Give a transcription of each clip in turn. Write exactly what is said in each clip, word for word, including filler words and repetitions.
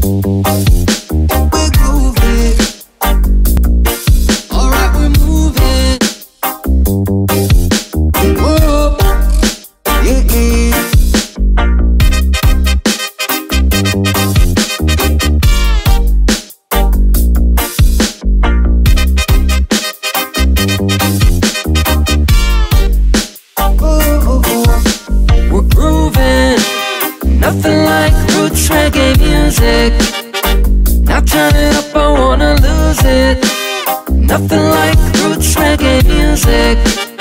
We're grooving. Alright, we're moving. Whoa, yeah, yeah. We're grooving, nothing like roots reggae music. Now turn it up, I wanna lose it. Nothing like roots reggae music.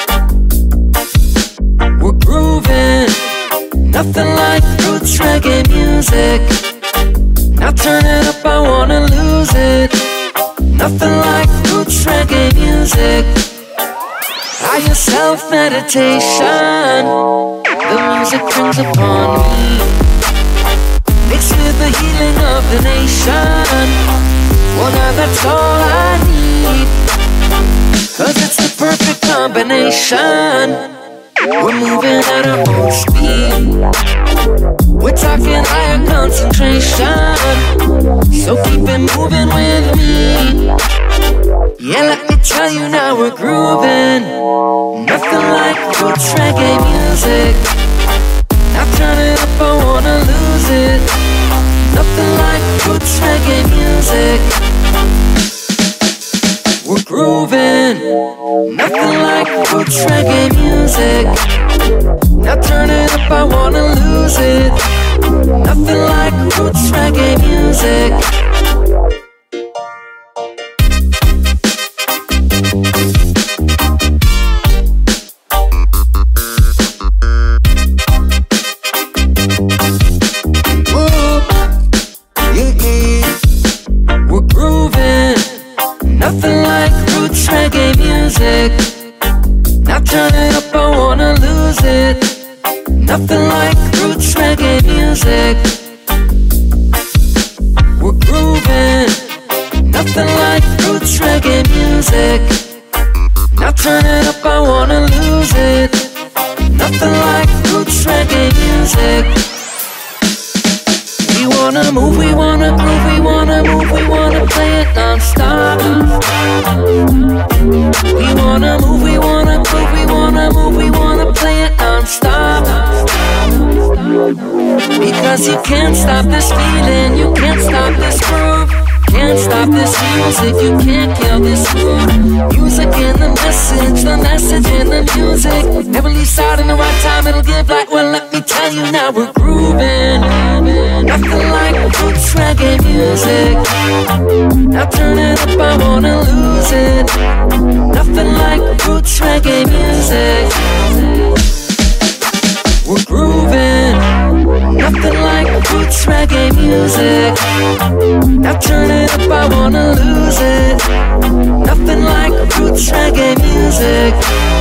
We're grooving, nothing like roots reggae music. Now turn it up, I wanna lose it. Nothing like roots reggae music. Higher self-meditation, the music brings upon me, mixed with the healing of the nation. Well, now that's all I need, cause it's the perfect combination. We're moving at our own speed, we're talking higher concentration, so keep it moving with me. Yeah, let me tell you now we're grooving. Nothing like roots reggae music. Now turn it up, I wanna lose it. Nothing like roots reggae music. We're grooving. Nothing like roots reggae music. Now turn it up, I wanna lose it. Nothing like roots reggae music. Nothing like roots reggae music. Now turn it up, I wanna lose it. Nothing like roots reggae music. We're grooving. Nothing like roots reggae music. Now turn it up, I wanna lose it. Nothing like roots reggae music. We wanna move, we wanna groove, we wanna move, we wanna play it non-stop. We wanna move, we wanna groove, we wanna move, we wanna play it non-stop. Because you can't stop this feeling, you can't stop this groove. Can't stop this music, you can't kill this mood. Music and the message, the message and the music never leaves out in the right time, it'll give light. Well, let me tell you now we're grooving. Nothing like roots reggae music. Now turn it up, I wanna lose it. Nothing like roots reggae music. We're grooving. Nothing like roots reggae music. Now turn it up, I wanna lose it. Nothing like roots reggae music.